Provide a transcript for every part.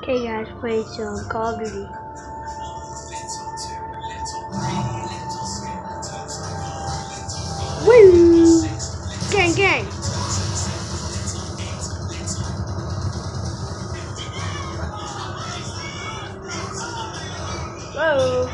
Okay guys, play some Call of Duty. Woo! Gang gang! Whoa!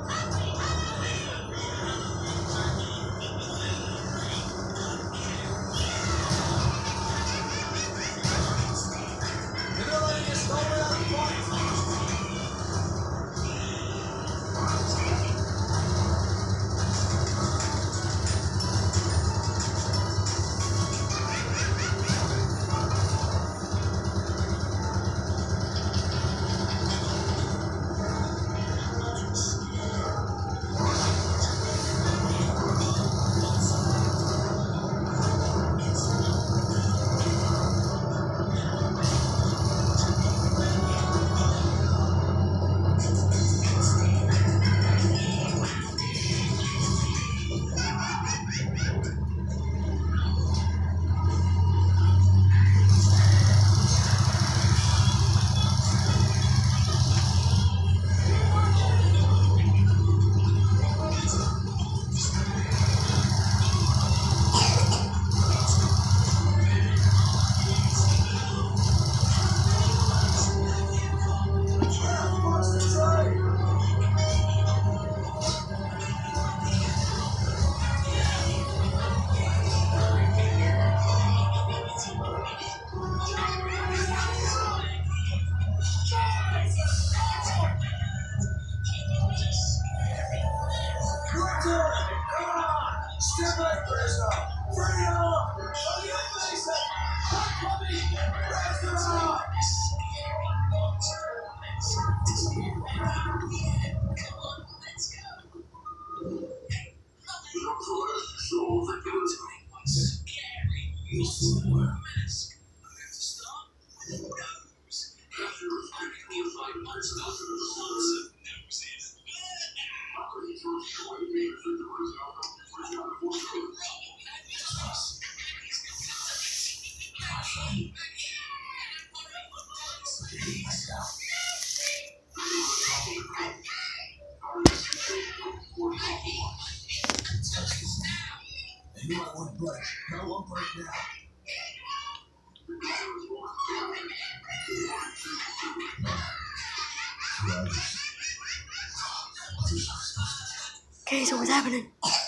Okay, so what's happening?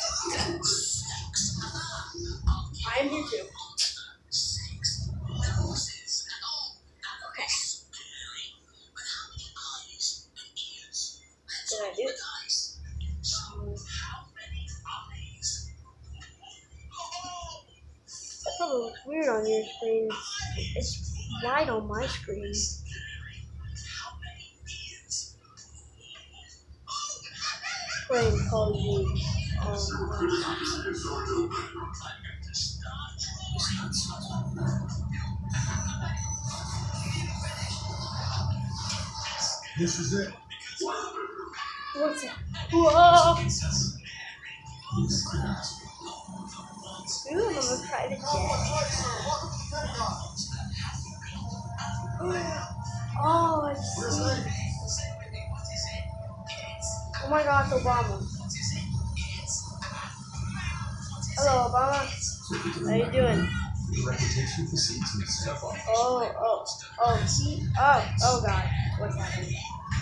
I'm here too. Okay. Did I do it? That probably looks weird on your screen. It's white on my screen. Playing Call of Duty. This is it. What's that? Whoa! Ooh, I'm on a private jet. Oh, I see. Oh my God, Obama. Hello, Obama. How you doing? Oh God, what's happening?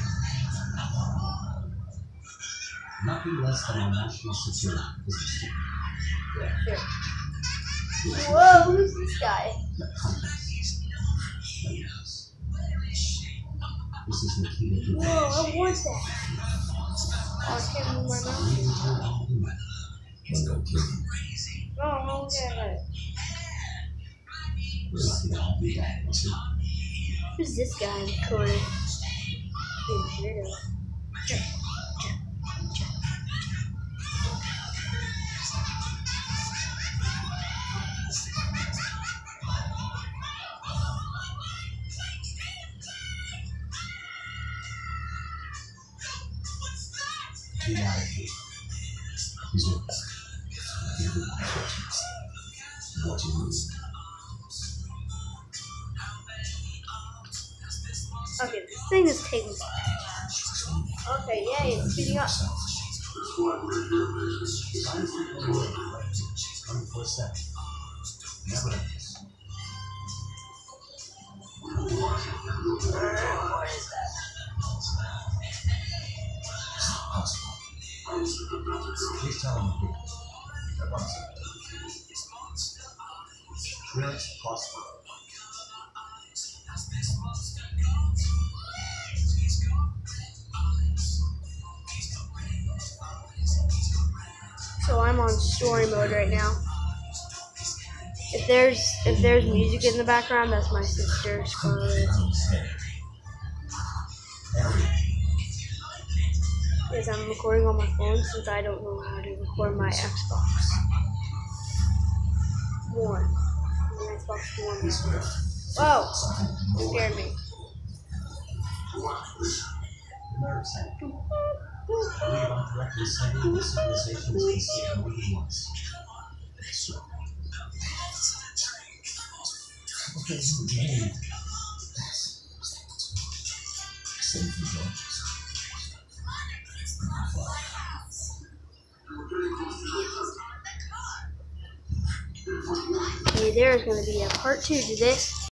Nothing less than a national security business. Yeah, sure. Whoa, who's this guy? This is Nikita. Whoa, I want that. Oh, I can't move my mouth. No, I don't get it. Who's this guy in the corner? Here we go. Get out of here. He's with us. What you need. Okay, this thing is taking. Okay, yay, it's speeding up. 24/7. Never ends. Please tell him who. At once. Clearance possible. So I'm on story mode right now. If there's music in the background, that's my sister Scarlett. Because I'm recording on my phone since I don't know how to record my Xbox One. My Xbox One. Whoa! Scared me. Nerve center. Believe I'm correctly sending the civilizations we see in moving once. So. Okay, it's the game. Save the joints. Okay, there's going to be a part 2 to this.